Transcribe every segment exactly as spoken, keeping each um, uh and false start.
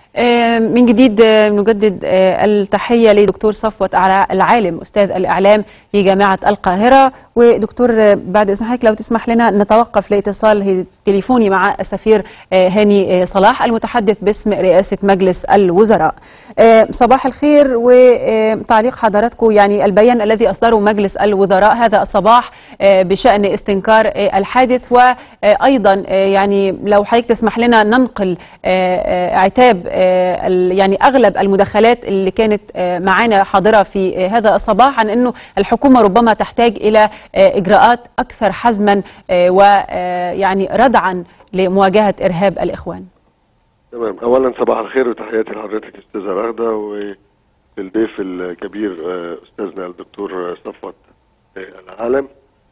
من جديد نجدد التحية لدكتور صفوت العالم أستاذ الإعلام في جامعة القاهرة. ودكتور بعد إذن حضرتك لو تسمح لنا نتوقف لاتصال تليفوني مع السفير هاني صلاح المتحدث باسم رئاسة مجلس الوزراء. صباح الخير، وتعليق حضراتكم يعني البيان الذي أصدره مجلس الوزراء هذا الصباح بشأن استنكار الحادث، وأيضا يعني لو حضرتك تسمح لنا ننقل عتاب يعني أغلب المداخلات اللي كانت معانا حاضرة في هذا الصباح عن أنه الحكومة ربما تحتاج إلى إجراءات أكثر حزما ويعني ردعا لمواجهة إرهاب الإخوان. تمام. أولا صباح الخير وتحياتي لحضرتك أستاذة رغدة والضيف الكبير أستاذنا الدكتور صفوت العالم،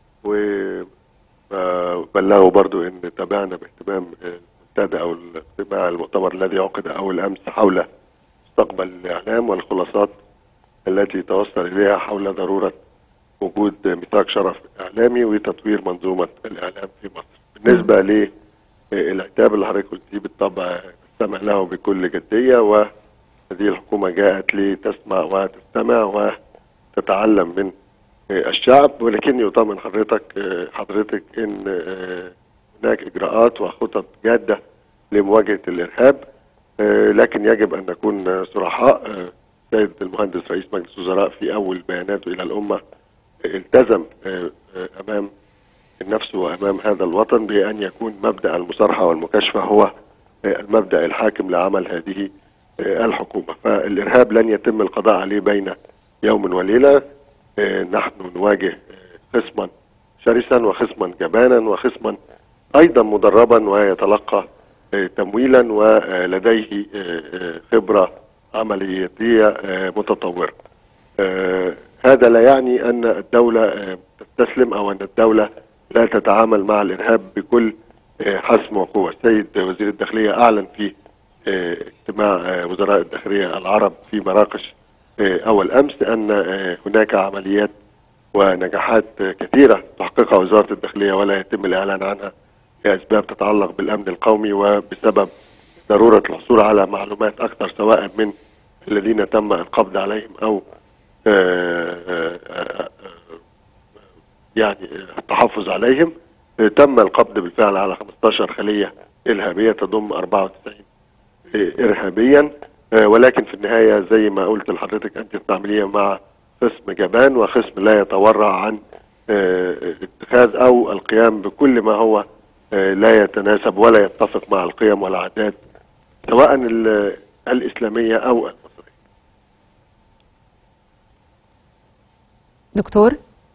وبلغوا برضو أن تابعنا باهتمام المنتدى أو الاجتماع المؤتمر الذي عقد أول أمس حول مستقبل الإعلام والخلاصات التي توصل إليها حول ضرورة وجود ميثاق شرف إعلامي وتطوير منظومة الإعلام في مصر. بالنسبة للعتاب اللي حضرتك قلتيه بالطبع نستمع له بكل جدية، وهذه الحكومة جاءت لتسمع وتستمع وتتعلم من الشعب، ولكني أطمن حضرتك حضرتك إن هناك إجراءات وخطط جادة لمواجهة الإرهاب، لكن يجب أن نكون صرحاء. السيد المهندس رئيس مجلس الوزراء في أول بياناته إلى الأمة التزم أمام النفس وأمام هذا الوطن بأن يكون مبدأ المصارحة والمكاشفة هو المبدأ الحاكم لعمل هذه الحكومة. فالإرهاب لن يتم القضاء عليه بين يوم وليلة. نحن نواجه خصما شرسا وخصما جبانا وخصما أيضا مدربا ويتلقى تمويلا ولديه خبرة عملياتية متطورة. هذا لا يعني أن الدولة تستسلم أو أن الدولة لا تتعامل مع الإرهاب بكل حسم وقوة. السيد وزير الداخلية أعلن في اجتماع وزراء الداخلية العرب في مراكش أول أمس أن هناك عمليات ونجاحات كثيرة تحققها وزارة الداخلية ولا يتم الإعلان عنها لأسباب تتعلق بالأمن القومي وبسبب ضرورة الحصول على معلومات أكثر سواء من الذين تم القبض عليهم أو يعني التحفظ عليهم. تم القبض بالفعل على خمسة عشر خلية إرهابية تضم أربعة وتسعين إرهابيا، ولكن في النهاية زي ما قلت لحضرتك أنت تعملية مع خصم جبان وخصم لا يتورع عن اتخاذ أو القيام بكل ما هو لا يتناسب ولا يتفق مع القيم والعادات سواء الإسلامية أو المصرية. دكتور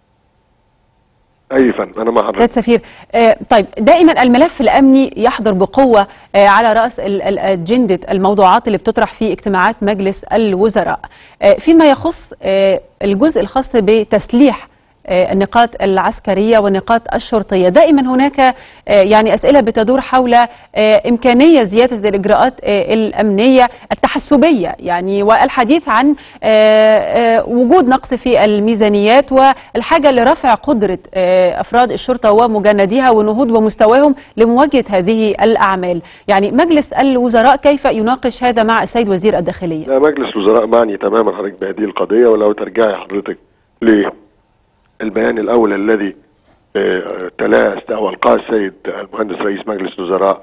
أي فن أنا مع حضرتك. سيد سفير، آه طيب دائما الملف الأمني يحضر بقوة آه على رأس أجندة الموضوعات اللي بتطرح في اجتماعات مجلس الوزراء، آه فيما يخص آه الجزء الخاص بتسليح النقاط العسكرية والنقاط الشرطية. دائما هناك يعني أسئلة بتدور حول إمكانية زيادة الإجراءات الأمنية التحسبية يعني، والحديث عن وجود نقص في الميزانيات والحاجة لرفع قدرة أفراد الشرطة ومجنديها والنهوض بمستواهم لمواجهة هذه الأعمال. يعني مجلس الوزراء كيف يناقش هذا مع السيد وزير الداخلية؟ لا، مجلس الوزراء معني تماما حضرتك بهذه القضية. ولو ترجعي حضرتك ليه البيان الأول الذي تلاه أو ألقاه السيد المهندس رئيس مجلس الوزراء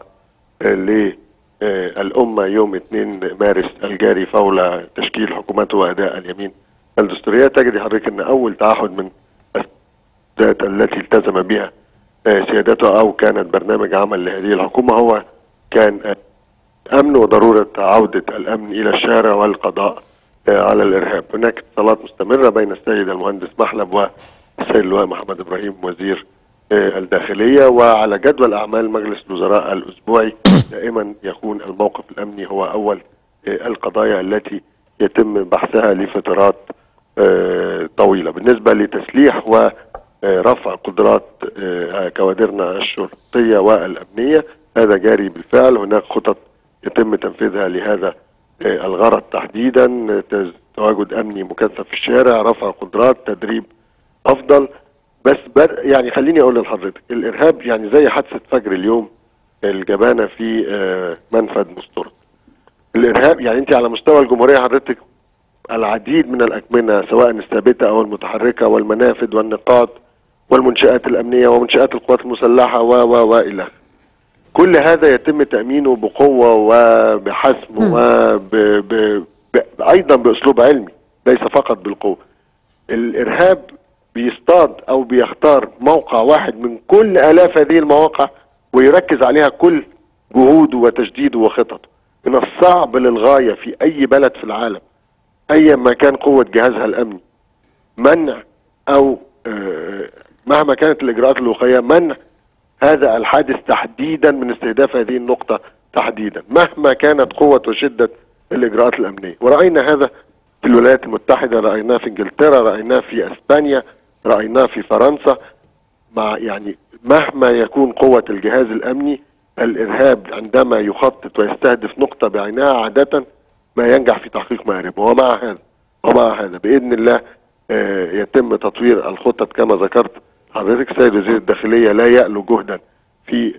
للأمة يوم اثنين مارس الجاري فور تشكيل حكومته وأداء اليمين الدستورية، تجد حضرتك أن أول تعهد من الذات التي التزم بها سيادته أو كانت برنامج عمل لهذه الحكومة هو كان أمن وضرورة عودة الأمن إلى الشارع والقضاء على الإرهاب. هناك اتصالات مستمرة بين السيد المهندس محلب و السيد اللواء محمد إبراهيم وزير الداخلية، وعلى جدول أعمال مجلس الوزراء الأسبوعي دائما يكون الموقف الأمني هو أول القضايا التي يتم بحثها لفترات طويلة. بالنسبة لتسليح ورفع قدرات كوادرنا الشرطية والأمنية هذا جاري بالفعل. هناك خطط يتم تنفيذها لهذا الغرض تحديدا، تواجد أمني مكثف في الشارع، رفع قدرات، تدريب افضل. بس يعني خليني اقول لحضرتك الارهاب يعني زي حادثه فجر اليوم الجبانه في منفذ مستورد. الارهاب يعني انت على مستوى الجمهوريه حضرتك العديد من الاكمنه سواء الثابته او المتحركه والمنافذ والنقاط والمنشآت الامنيه ومنشآت القوات المسلحه و و والى كل هذا يتم تامينه بقوه وبحسم وايضا باسلوب علمي ليس فقط بالقوه. الارهاب بيصطاد او بيختار موقع واحد من كل الاف هذه المواقع ويركز عليها كل جهوده وتجديده وخططه. من الصعب للغايه في اي بلد في العالم ايا ما كان قوه جهازها الامني منع او مهما كانت الاجراءات الوقائيه منع هذا الحادث تحديدا من استهداف هذه النقطه تحديدا مهما كانت قوه وشده الاجراءات الامنيه. وراينا هذا في الولايات المتحده، رايناه في انجلترا، رايناه في اسبانيا، رايناه في فرنسا. مع يعني مهما يكون قوه الجهاز الامني الارهاب عندما يخطط ويستهدف نقطه بعينها عاده ما ينجح في تحقيق مآربه. ومع هذا ومع هذا باذن الله يتم تطوير الخطط كما ذكرت حضرتك. السيد وزير الداخليه لا يألو جهدا في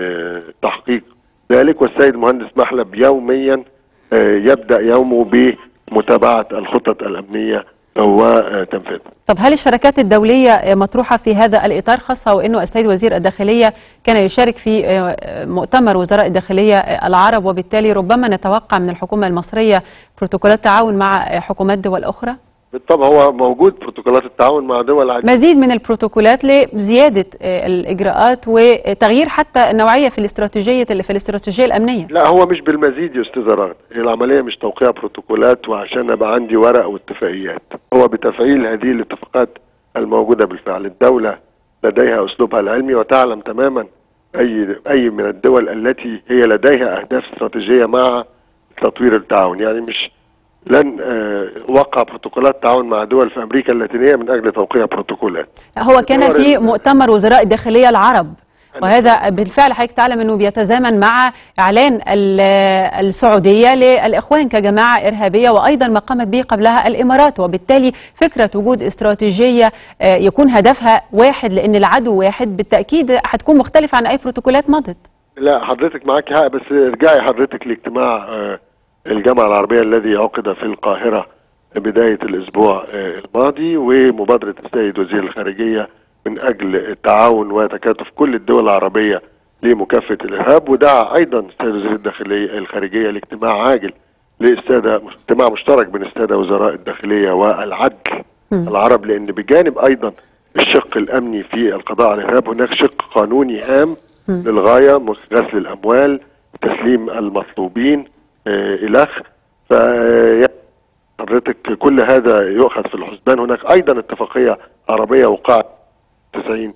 تحقيق ذلك، والسيد المهندس محلب يوميا يبدأ يومه بمتابعه الخطط الامنيه وتنفيذها. طب هل الشركات الدوليه مطروحه في هذا الاطار، خاصه وانه السيد وزير الداخليه كان يشارك في مؤتمر وزراء الداخليه العرب، وبالتالي ربما نتوقع من الحكومه المصريه بروتوكولات تعاون مع حكومات دول اخرى؟ بالطبع هو موجود بروتوكولات التعاون مع دول عديدة. مزيد من البروتوكولات لزياده الاجراءات وتغيير حتى النوعيه في الاستراتيجيه في الاستراتيجيه الامنيه. لا هو مش بالمزيد يا استاذ رغد، العمليه مش توقيع بروتوكولات وعشان ابقى عندي ورق واتفاقيات، هو بتفعيل هذه الاتفاقات الموجوده بالفعل. الدوله لديها اسلوبها العلمي وتعلم تماما اي اي من الدول التي هي لديها اهداف استراتيجيه مع تطوير التعاون. يعني مش لن وقع بروتوكولات تعاون مع دول في امريكا اللاتينيه من اجل توقيع بروتوكولات. هو كان في مؤتمر وزراء الداخليه العرب، وهذا بالفعل حضرتك تعلم انه بيتزامن مع اعلان السعوديه للاخوان كجماعه ارهابيه، وايضا ما قامت به قبلها الامارات، وبالتالي فكره وجود استراتيجيه يكون هدفها واحد لان العدو واحد بالتاكيد هتكون مختلفه عن اي بروتوكولات مضت. لا حضرتك معاك حق، بس ارجعي حضرتك لاجتماع الجامعة العربية الذي عقد في القاهرة بداية الأسبوع الماضي ومبادرة السيد وزير الخارجية من أجل التعاون وتكاتف كل الدول العربية لمكافحة الإرهاب. ودعا أيضا السيد وزير الداخلية الخارجية لاجتماع عاجل للسادة اجتماع مشترك بين السادة وزراء الداخلية والعدل العرب، لأن بجانب أيضا الشق الأمني في القضاء على الإرهاب هناك شق قانوني هام للغاية، غسل الأموال، تسليم المطلوبين إلخ. فحضرتك كل هذا يؤخذ في الحسبان. هناك أيضا اتفاقية عربية وقعت تسعين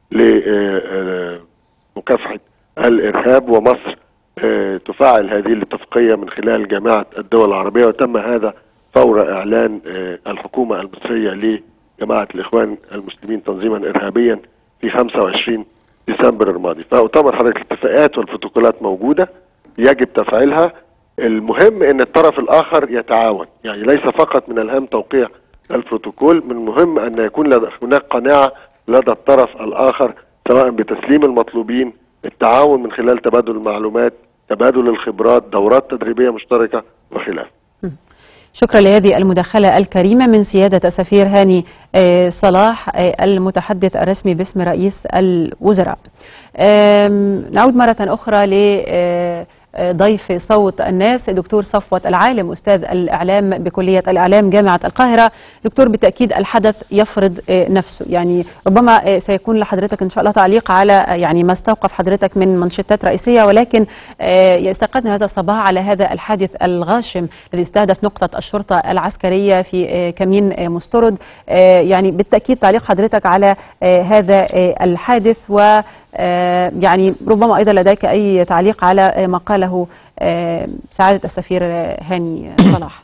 لمكافحة الإرهاب، ومصر تفعل هذه الاتفاقية من خلال جامعة الدول العربية، وتم هذا فور إعلان الحكومة المصرية لجماعة الإخوان المسلمين تنظيما إرهابيا في خمسة وعشرين ديسمبر الماضي. فأعتبر حضرتك الاتفاقات والبروتوكولات موجودة يجب تفعيلها. المهم ان الطرف الاخر يتعاون، يعني ليس فقط من الهام توقيع البروتوكول، من المهم ان يكون هناك قناعة لدى الطرف الاخر سواء بتسليم المطلوبين، التعاون من خلال تبادل المعلومات، تبادل الخبرات، دورات تدريبية مشتركة وخلافه. شكرا لهذه المداخلة الكريمة من سيادة السفير هاني صلاح المتحدث الرسمي باسم رئيس الوزراء. نعود مرة أخرى ل ضيف صوت الناس دكتور صفوت العالم أستاذ الإعلام بكلية الإعلام جامعة القاهرة. دكتور بالتأكيد الحدث يفرض نفسه، يعني ربما سيكون لحضرتك إن شاء الله تعليق على يعني ما استوقف حضرتك من منشطات رئيسية، ولكن استيقظنا هذا الصباح على هذا الحادث الغاشم الذي استهدف نقطة الشرطة العسكرية في كمين مسترد. يعني بالتأكيد تعليق حضرتك على هذا الحادث، و يعني ربما أيضا لديك أي تعليق على ما قاله سعادة السفير هاني صلاح.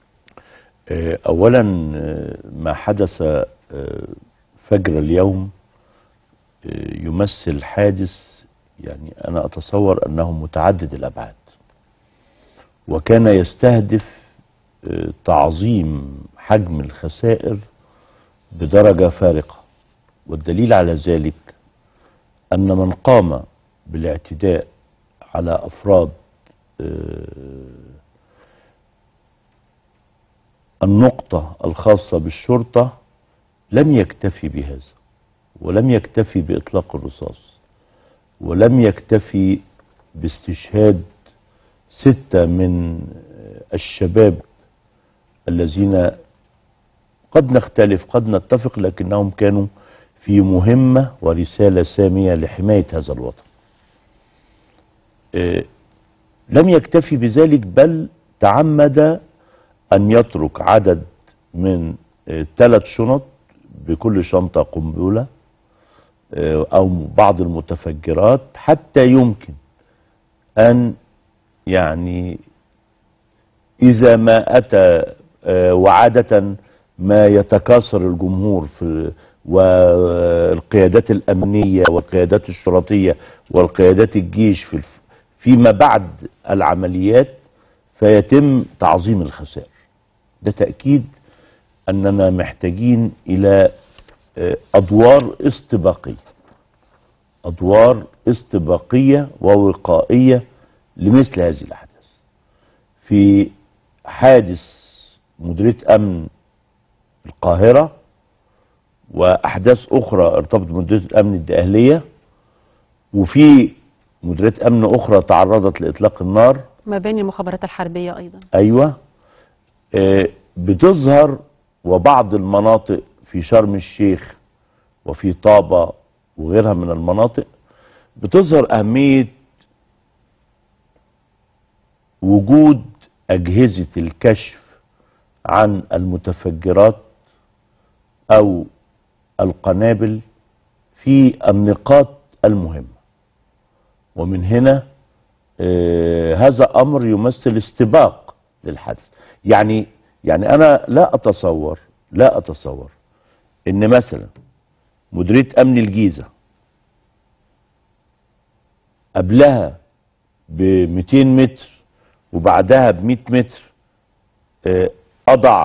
أولا ما حدث فجر اليوم يمثل حادث يعني أنا أتصور أنه متعدد الأبعاد، وكان يستهدف تعظيم حجم الخسائر بدرجة فارقة. والدليل على ذلك أن من قام بالاعتداء على أفراد النقطة الخاصة بالشرطة لم يكتفي بهذا، ولم يكتفي بإطلاق الرصاص، ولم يكتفي باستشهاد ستة من الشباب الذين قد نختلف قد نتفق، لكنهم كانوا في مهمة ورسالة سامية لحماية هذا الوطن. لم يكتفي بذلك، بل تعمد أن يترك عدد من ثلاث شنط، بكل شنطة قنبلة أو بعض المتفجرات، حتى يمكن أن يعني إذا ما أتى، وعادة ما يتكاثر الجمهور في والقيادات الأمنية والقيادات الشرطية والقيادات الجيش في فيما بعد العمليات، فيتم تعظيم الخسائر. ده تأكيد أننا محتاجين إلى أدوار استباقية، أدوار استباقية ووقائية لمثل هذه الأحداث. في حادث مديرية أمن القاهرة وأحداث أخرى ارتبطت بمديرية الأمن الدقهلية، وفي مديرية أمن أخرى تعرضت لإطلاق النار ما بين المخابرات الحربية أيضا. أيوة. آه بتظهر، وبعض المناطق في شرم الشيخ وفي طابة وغيرها من المناطق بتظهر أهمية وجود أجهزة الكشف عن المتفجرات أو القنابل في النقاط المهمة. ومن هنا آه هذا أمر يمثل استباق للحدث. يعني يعني أنا لا أتصور لا أتصور إن مثلا مديرية أمن الجيزة قبلها ب مئتين متر وبعدها ب مئة متر آه أضع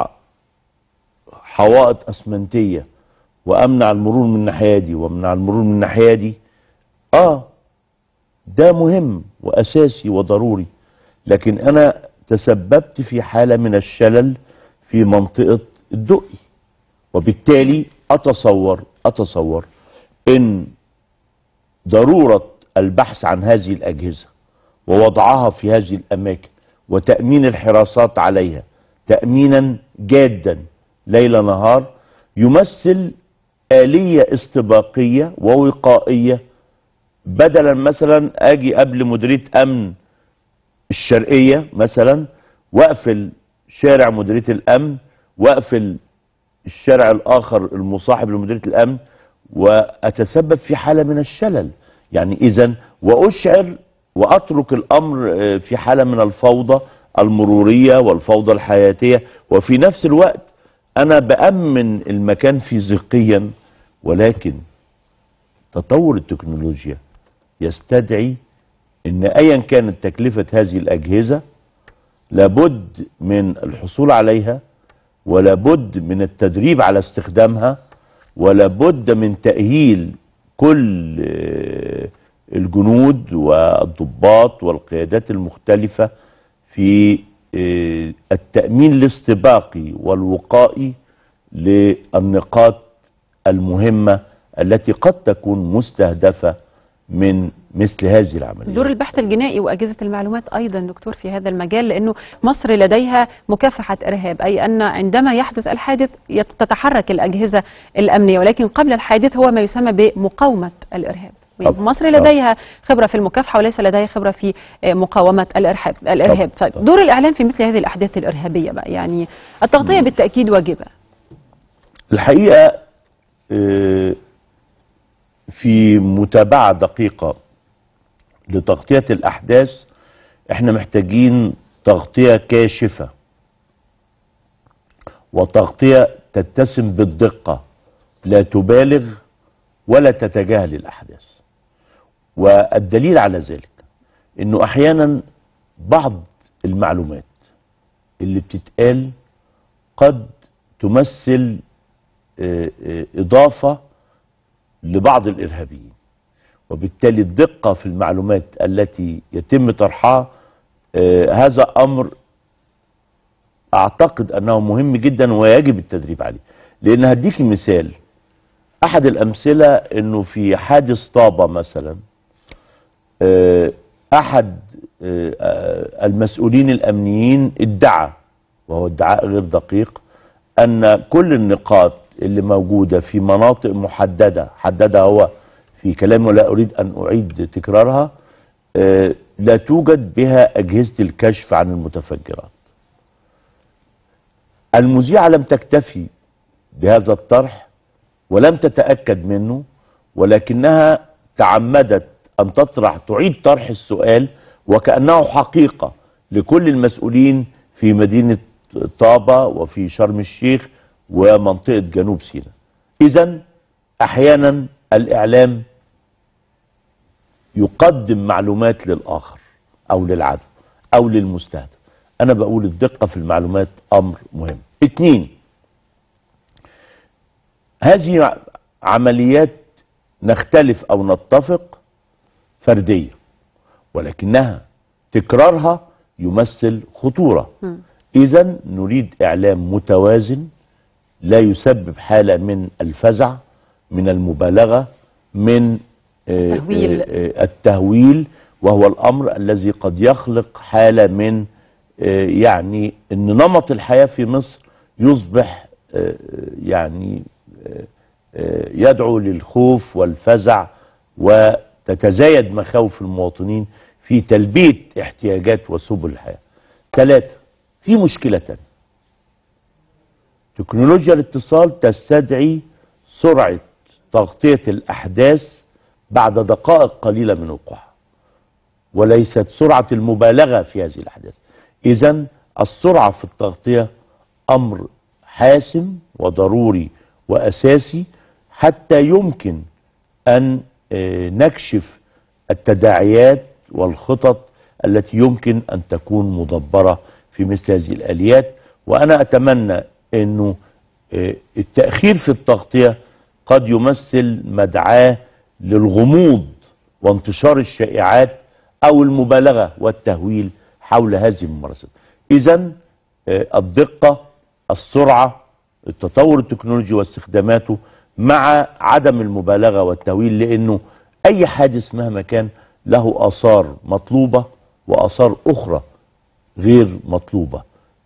حوائط أسمنتية وأمنع المرور من الناحية دي وأمنع المرور من الناحية دي. آه ده مهم وأساسي وضروري، لكن أنا تسببت في حالة من الشلل في منطقة الدقي، وبالتالي أتصور أتصور إن ضرورة البحث عن هذه الأجهزة ووضعها في هذه الأماكن وتأمين الحراسات عليها تأمينا جادا ليل نهار يمثل آلية استباقية ووقائية، بدلا مثلا أجي قبل مديرية أمن الشرقية مثلا واقفل شارع مديرية الأمن واقفل الشارع الآخر المصاحب لمديرية الأمن وأتسبب في حالة من الشلل. يعني إذن وأشعر وأترك الأمر في حالة من الفوضى المرورية والفوضى الحياتية، وفي نفس الوقت أنا بأمن المكان فيزيقيا، ولكن تطور التكنولوجيا يستدعي ان ايا كانت تكلفة هذه الاجهزة لابد من الحصول عليها، ولابد من التدريب على استخدامها، ولابد من تأهيل كل الجنود والضباط والقيادات المختلفة في التأمين الاستباقي والوقائي للنقاط المهمة التي قد تكون مستهدفة من مثل هذه العمليات. دور البحث الجنائي وأجهزة المعلومات أيضا دكتور في هذا المجال، لأنه مصر لديها مكافحة إرهاب، أي أن عندما يحدث الحادث تتحرك الأجهزة الأمنية، ولكن قبل الحادث هو ما يسمى بمقاومة الإرهاب. مصر لديها خبرة في المكافحة وليس لديها خبرة في مقاومة الإرهاب. الإرهاب دور الإعلام في مثل هذه الأحداث الإرهابية بقى، يعني التغطية بالتأكيد واجبة. الحقيقة في متابعة دقيقة لتغطية الأحداث احنا محتاجين تغطية كاشفة وتغطية تتسم بالدقة، لا تبالغ ولا تتجاهل الأحداث. والدليل على ذلك انه احيانا بعض المعلومات اللي بتتقال قد تمثل اضافة لبعض الارهابيين، وبالتالي الدقة في المعلومات التي يتم طرحها هذا امر اعتقد انه مهم جدا ويجب التدريب عليه. لان هديك مثال، احد الامثله انه في حادث طابة مثلا احد المسؤولين الامنيين ادعى، وهو ادعاء غير دقيق، ان كل النقاط اللي موجوده في مناطق محدده حددها هو في كلامه، لا اريد ان اعيد تكرارها، لا توجد بها اجهزه الكشف عن المتفجرات. المذيعه لم تكتفي بهذا الطرح ولم تتاكد منه، ولكنها تعمدت ان تطرح تعيد طرح السؤال وكانه حقيقه لكل المسؤولين في مدينه طابة وفي شرم الشيخ ومنطقه جنوب سيناء. اذا احيانا الاعلام يقدم معلومات للاخر او للعدو او للمستهدف. انا بقول الدقه في المعلومات امر مهم. اتنين، هذه عمليات نختلف او نتفق فرديه، ولكنها تكرارها يمثل خطوره. اذا نريد اعلام متوازن لا يسبب حاله من الفزع، من المبالغه، من التهويل. التهويل، وهو الامر الذي قد يخلق حاله من يعني ان نمط الحياه في مصر يصبح يعني يدعو للخوف والفزع، وتتزايد مخاوف المواطنين في تلبيه احتياجات وسبل الحياه. ثلاثه، في مشكله تانية. تكنولوجيا الاتصال تستدعي سرعه تغطيه الاحداث بعد دقائق قليله من وقوعها، وليست سرعه المبالغه في هذه الاحداث. اذا السرعه في التغطيه امر حاسم وضروري واساسي حتى يمكن ان نكشف التداعيات والخطط التي يمكن ان تكون مدبره في مثل هذه الاليات. وانا اتمنى انه التاخير في التغطيه قد يمثل مدعاه للغموض وانتشار الشائعات او المبالغه والتهويل حول هذه الممارسات. اذا الدقه، السرعه، التطور التكنولوجي واستخداماته، مع عدم المبالغه والتهويل، لانه اي حادث مهما كان له اثار مطلوبه واثار اخرى غير مطلوبه.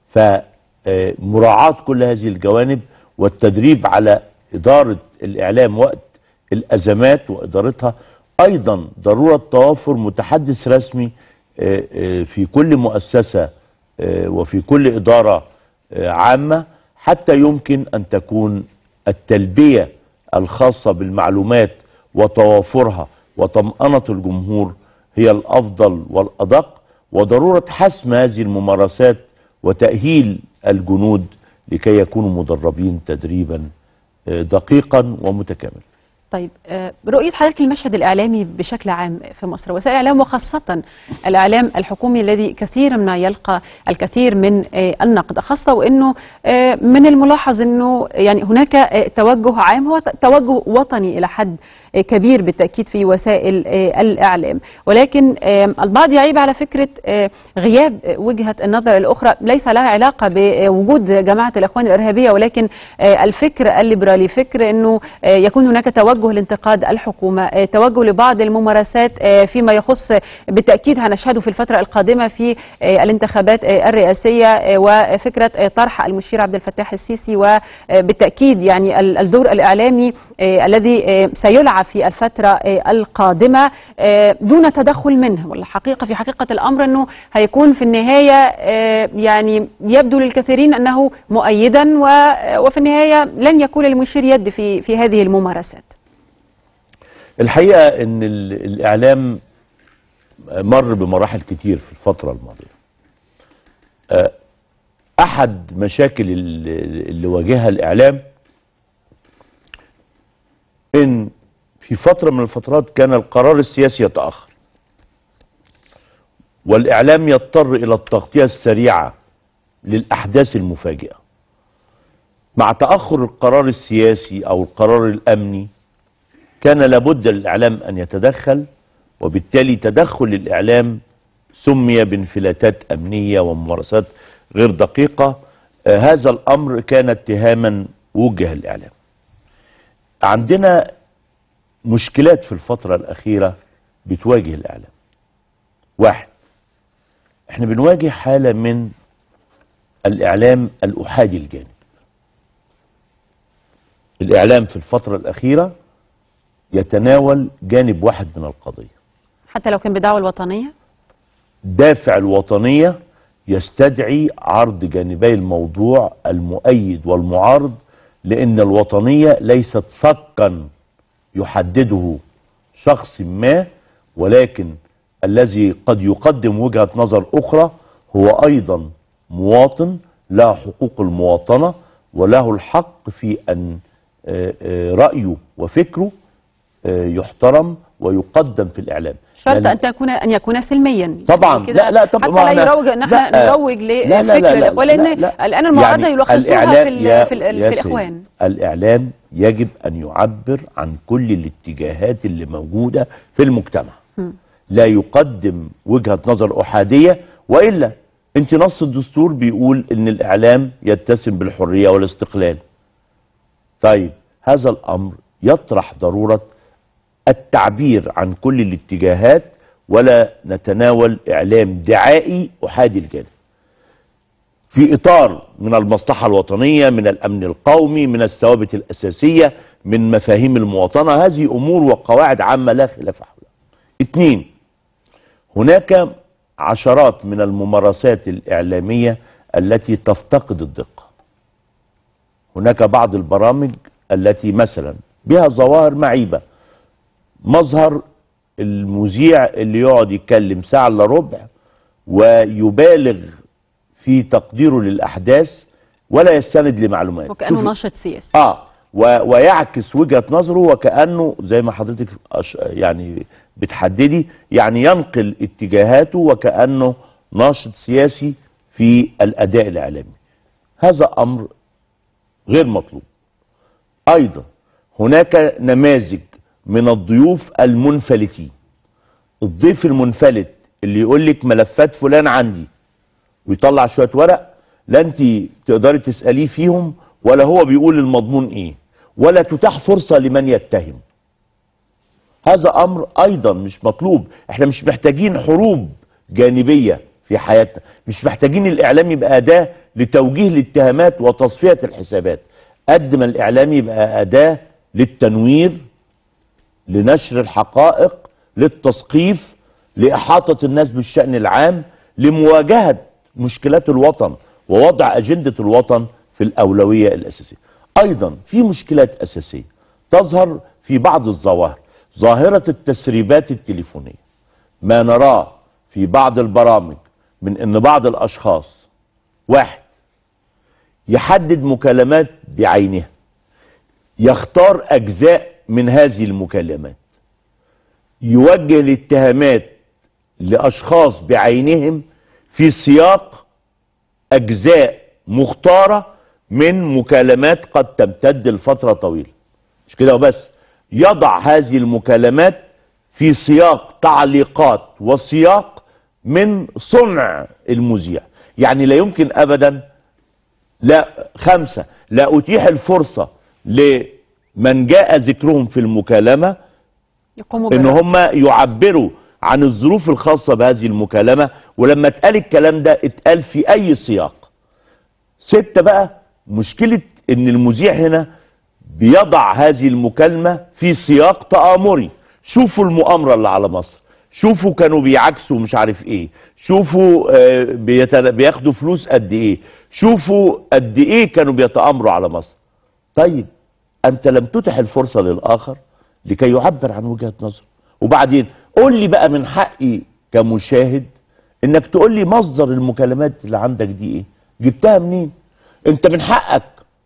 فمراعاه كل هذه الجوانب والتدريب على اداره الاعلام وقت الازمات وادارتها. ايضا ضروره توافر متحدث رسمي في كل مؤسسه وفي كل اداره عامه حتى يمكن ان تكون التلبيه الخاصه بالمعلومات وتوافرها وطمأنة الجمهور هي الافضل والادق، وضروره حسم هذه الممارسات وتأهيل الجنود لكي يكونوا مدربين تدريبا دقيقا ومتكاملا. طيب، رؤية حضرتك المشهد الإعلامي بشكل عام في مصر، وسائل الإعلام وخاصة الإعلام الحكومي الذي كثيرا ما يلقى الكثير من النقد، خاصة وأنه من الملاحظ أنه يعني هناك توجه عام هو توجه وطني إلى حد كبير بالتأكيد في وسائل الإعلام، ولكن البعض يعيب على فكرة غياب وجهة النظر الأخرى ليس لها علاقة بوجود جماعة الإخوان الإرهابية، ولكن الفكر الليبرالي، فكر أنه يكون هناك توجه لانتقاد الحكومة، توجه لبعض الممارسات فيما يخص بالتأكيد هنشهده في الفترة القادمة في الانتخابات الرئاسية، وفكرة طرح المشير عبد الفتاح السيسي، وبالتأكيد يعني الدور الإعلامي الذي سيلعب في الفترة القادمة دون تدخل منه. والحقيقة في حقيقة الأمر أنه هيكون في النهاية يعني يبدو للكثيرين أنه مؤيدا، وفي النهاية لن يكون المشير يد في في هذه الممارسات. الحقيقة أن الإعلام مر بمراحل كتير في الفترة الماضية. أحد مشاكل اللي واجهها الإعلام إن في فترة من الفترات كان القرار السياسي يتأخر، والإعلام يضطر إلى التغطية السريعة للأحداث المفاجئة. مع تأخر القرار السياسي أو القرار الأمني كان لابد للإعلام أن يتدخل، وبالتالي تدخل الإعلام سمي بانفلاتات أمنية وممارسات غير دقيقة آه هذا الامر كان اتهاما وجه الاعلام. عندنا مشكلات في الفترة الاخيرة بتواجه الاعلام. واحد، احنا بنواجه حالة من الاعلام الاحادي الجانب. الاعلام في الفترة الاخيرة يتناول جانب واحد من القضية، حتى لو كان بدعوى الوطنية. دافع الوطنية يستدعي عرض جانبي الموضوع المؤيد والمعارض، لأن الوطنية ليست صكا يحدده شخص ما، ولكن الذي قد يقدم وجهة نظر أخرى هو أيضا مواطن له حقوق المواطنة وله الحق في أن رأيه وفكره يحترم ويقدم في الإعلام. شرط أن تكون أن يكون سلميا طبعا. يعني لا لا طبعا حتى لا يروج ان احنا نروج لفكر الاخوان، لان الان المعارضه يعني يلخصوها في ال في, ال في الاخوان. الاعلام يجب ان يعبر عن كل الاتجاهات اللي موجوده في المجتمع، م. لا يقدم وجهه نظر احاديه، والا انت نص الدستور بيقول ان الاعلام يتسم بالحريه والاستقلال. طيب هذا الامر يطرح ضروره التعبير عن كل الاتجاهات، ولا نتناول إعلام دعائي أحادي الجانب في إطار من المصلحة الوطنية، من الأمن القومي، من الثوابت الأساسية، من مفاهيم المواطنة. هذه أمور وقواعد عامة لا خلاف حولها. اثنين، هناك عشرات من الممارسات الإعلامية التي تفتقد الدقة. هناك بعض البرامج التي مثلا بها ظواهر معيبة، مظهر المذيع اللي يقعد يتكلم ساعة الا ربع ويبالغ في تقديره للأحداث ولا يستند لمعلومات، وكأنه ناشط سياسي. اه ويعكس وجهة نظره وكأنه زي ما حضرتك يعني بتحددي، يعني ينقل اتجاهاته وكأنه ناشط سياسي في الأداء الإعلامي. هذا أمر غير مطلوب. أيضا هناك نماذج من الضيوف المنفلتين. الضيف المنفلت اللي يقول لك ملفات فلان عندي ويطلع شويه ورق، لا انت تقدري تساليه فيهم ولا هو بيقول المضمون ايه، ولا تتاح فرصه لمن يتهم. هذا امر ايضا مش مطلوب. احنا مش محتاجين حروب جانبيه في حياتنا، مش محتاجين الاعلام يبقى اداه لتوجيه الاتهامات وتصفيه الحسابات، قد ما الاعلام يبقى اداه للتنوير، لنشر الحقائق، للتثقيف، لإحاطة الناس بالشأن العام، لمواجهة مشكلات الوطن ووضع أجندة الوطن في الأولوية الأساسية. أيضا في مشكلات أساسية تظهر في بعض الظواهر، ظاهرة التسريبات التليفونية. ما نراه في بعض البرامج من أن بعض الأشخاص، واحد، يحدد مكالمات بعينها، يختار أجزاء من هذه المكالمات، يوجه الاتهامات لأشخاص بعينهم في سياق أجزاء مختارة من مكالمات قد تمتد لفترة طويلة. مش كده وبس، يضع هذه المكالمات في سياق تعليقات وسياق من صنع المذيع. يعني لا يمكن أبدا، لا خمسة، لا أتيح الفرصة لمن جاء ذكرهم في المكالمة ان هم يعبروا عن الظروف الخاصة بهذه المكالمة، ولما اتقال الكلام ده اتقال في اي سياق. ستة بقى، مشكلة ان المذيع هنا بيضع هذه المكالمة في سياق تآمري. شوفوا المؤامرة اللي على مصر، شوفوا كانوا بيعكسوا مش عارف ايه، شوفوا آه بياخدوا فلوس قد ايه، شوفوا قد ايه كانوا بيتآمروا على مصر. طيب انت لم تتح الفرصة للآخر لكي يعبر عن وجهة نظره. وبعدين قول لي بقى، من حقي كمشاهد انك تقول لي مصدر المكالمات اللي عندك دي ايه، جبتها منين. انت من حقك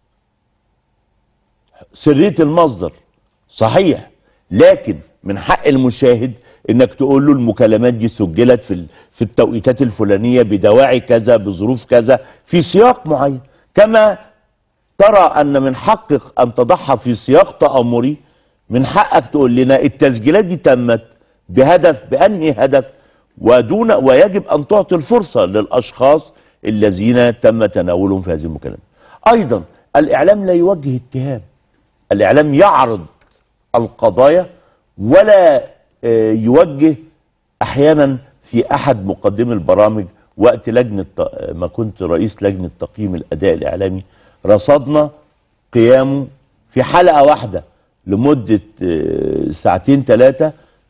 سرية المصدر صحيح، لكن من حق المشاهد انك تقول له المكالمات دي سجلت في في التوقيتات الفلانية بدواعي كذا بظروف كذا في سياق معين. كما ترى ان من حقك ان تضعها في سياق تآمري، من حقك تقول لنا التسجيلات دي تمت بهدف، بأنهي هدف، ودون ويجب أن تعطي الفرصة للأشخاص الذين تم تناولهم في هذه المكالمات. ايضا الاعلام لا يوجه اتهام، الاعلام يعرض القضايا ولا يوجه. احيانا في احد مقدمي البرامج وقت لجنه ما كنت رئيس لجنه تقييم الاداء الاعلامي رصدنا قيامه في حلقه واحده لمده ساعتين ثلاثه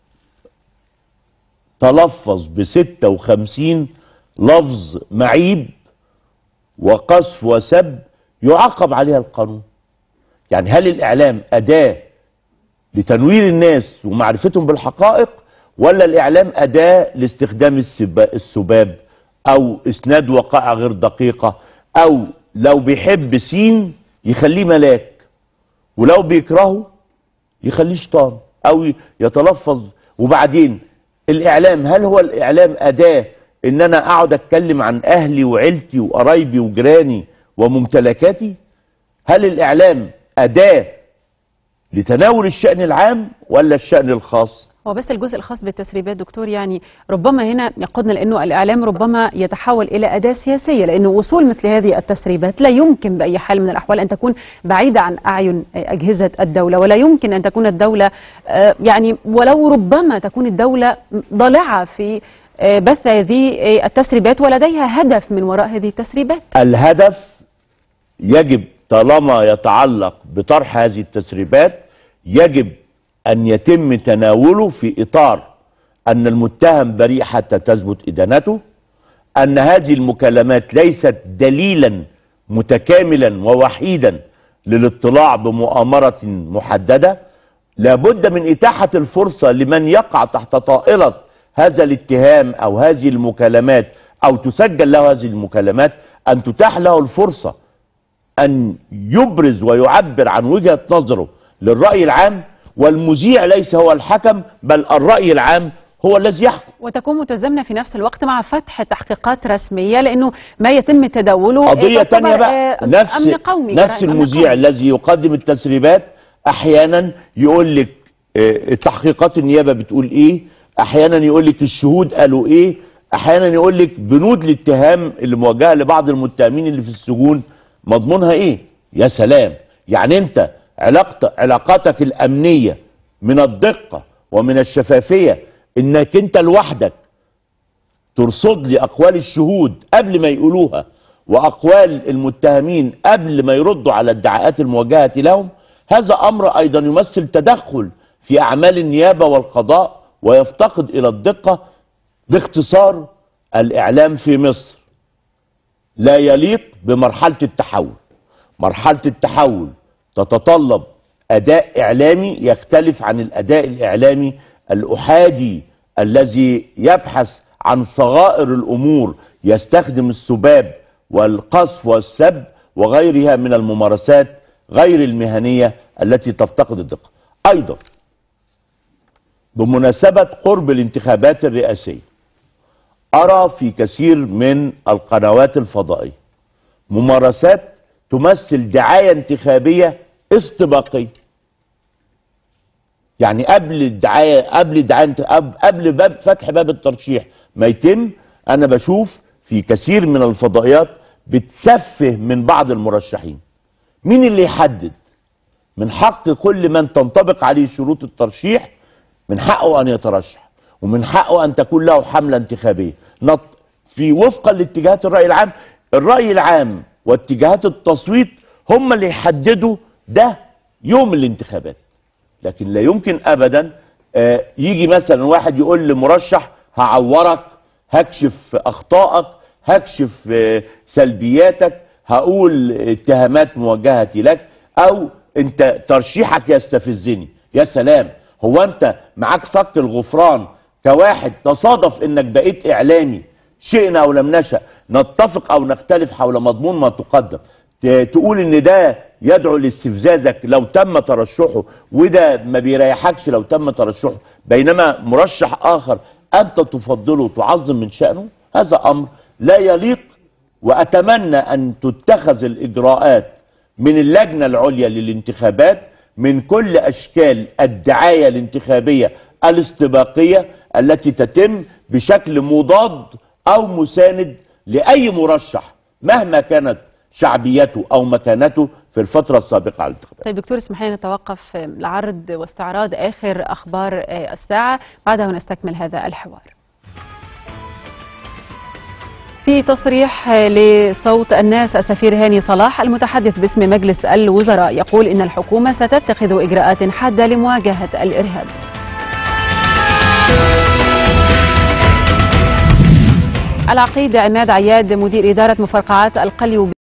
تلفظ ب ستة وخمسين لفظ معيب وقذف وسب يعاقب عليها القانون. يعني هل الاعلام اداه لتنوير الناس ومعرفتهم بالحقائق، ولا الاعلام اداه لاستخدام السباب او اسناد وقائع غير دقيقه، او لو بيحب سين يخليه ملاك ولو بيكرهه يخليه شيطان او يتلفظ؟ وبعدين الاعلام، هل هو الاعلام اداه ان انا اقعد اتكلم عن اهلي وعيلتي وقرايبي وجيراني وممتلكاتي؟ هل الاعلام اداه لتناول الشأن العام ولا الشأن الخاص؟ هو بس الجزء الخاص بالتسريبات دكتور، يعني ربما هنا يقودنا لانه الاعلام ربما يتحول الى اداه سياسيه، لانه وصول مثل هذه التسريبات لا يمكن باي حال من الاحوال ان تكون بعيده عن اعين اجهزه الدوله، ولا يمكن ان تكون الدوله يعني ولو ربما تكون الدوله ضالعه في بث هذه التسريبات ولديها هدف من وراء هذه التسريبات. الهدف يجب طالما يتعلق بطرح هذه التسريبات يجب أن يتم تناوله في إطار أن المتهم بريء حتى تثبت إدانته، أن هذه المكالمات ليست دليلا متكاملا ووحيدا للاطلاع بمؤامرة محددة. لابد من إتاحة الفرصة لمن يقع تحت طائلة هذا الاتهام أو هذه المكالمات أو تسجل له هذه المكالمات أن تتاح له الفرصة أن يبرز ويعبر عن وجهة نظره للرأي العام، والمذيع ليس هو الحكم بل الرأي العام هو الذي يحكم، وتكون متزامنة في نفس الوقت مع فتح تحقيقات رسمية، لأنه ما يتم تداوله قضية تانية بقى. نفس, أمن قومي نفس المذيع الذي يقدم التسريبات أحيانا يقول لك التحقيقات النيابة بتقول إيه، أحيانا يقول لك الشهود قالوا إيه، أحيانا يقول لك بنود الاتهام اللي موجهة لبعض المتهمين اللي في السجون مضمونها إيه. يا سلام، يعني أنت علاقت علاقاتك الأمنية من الدقة ومن الشفافية انك انت لوحدك ترصد لي اقوال الشهود قبل ما يقولوها واقوال المتهمين قبل ما يردوا على الادعاءات الموجهة لهم. هذا امر ايضا يمثل تدخل في اعمال النيابة والقضاء ويفتقد الى الدقة. باختصار، الاعلام في مصر لا يليق بمرحلة التحول. مرحلة التحول تتطلب اداء اعلامي يختلف عن الاداء الاعلامي الأحادي الذي يبحث عن صغائر الأمور، يستخدم السباب والقذف والسب وغيرها من الممارسات غير المهنية التي تفتقد الدقة. أيضا بمناسبة قرب الانتخابات الرئاسية أرى في كثير من القنوات الفضائية ممارسات تمثل دعاية انتخابية استباقية. يعني قبل الدعايه قبل الدعايه قبل باب فتح باب الترشيح ما يتم، انا بشوف في كثير من الفضائيات بتسفه من بعض المرشحين. مين اللي يحدد؟ من حق كل من تنطبق عليه شروط الترشيح من حقه ان يترشح، ومن حقه ان تكون له حمله انتخابيه في وفقا لاتجاهات الراي العام. الراي العام واتجاهات التصويت هم اللي يحددوا ده يوم الانتخابات. لكن لا يمكن ابدا آه يجي مثلا واحد يقول لمرشح هعورك، هكشف اخطائك، هكشف آه سلبياتك، هقول اتهامات موجهه لك، او انت ترشيحك يستفزني. يا سلام، هو انت معاك فك الغفران كواحد تصادف انك بقيت اعلامي، شئنا او لم نشأ، نتفق او نختلف حول مضمون ما تقدم، تقول ان ده يدعو لاستفزازك لو تم ترشحه وده ما بيريحكش لو تم ترشحه، بينما مرشح اخر انت تفضله وتعظم من شأنه؟ هذا امر لا يليق. واتمنى ان تتخذ الاجراءات من اللجنة العليا للانتخابات من كل اشكال الدعاية الانتخابية الاستباقية التي تتم بشكل مضاد او مساند لأي مرشح مهما كانت شعبيته أو مكانته في الفترة السابقة على الانتخابات. طيب دكتور اسمح لي نتوقف لعرض واستعراض آخر أخبار الساعة، بعدها نستكمل هذا الحوار. في تصريح لصوت الناس السفير هاني صلاح المتحدث باسم مجلس الوزراء يقول إن الحكومة ستتخذ إجراءات حادة لمواجهة الإرهاب. العقيد عماد عياد مدير إدارة مفرقعات القليوبية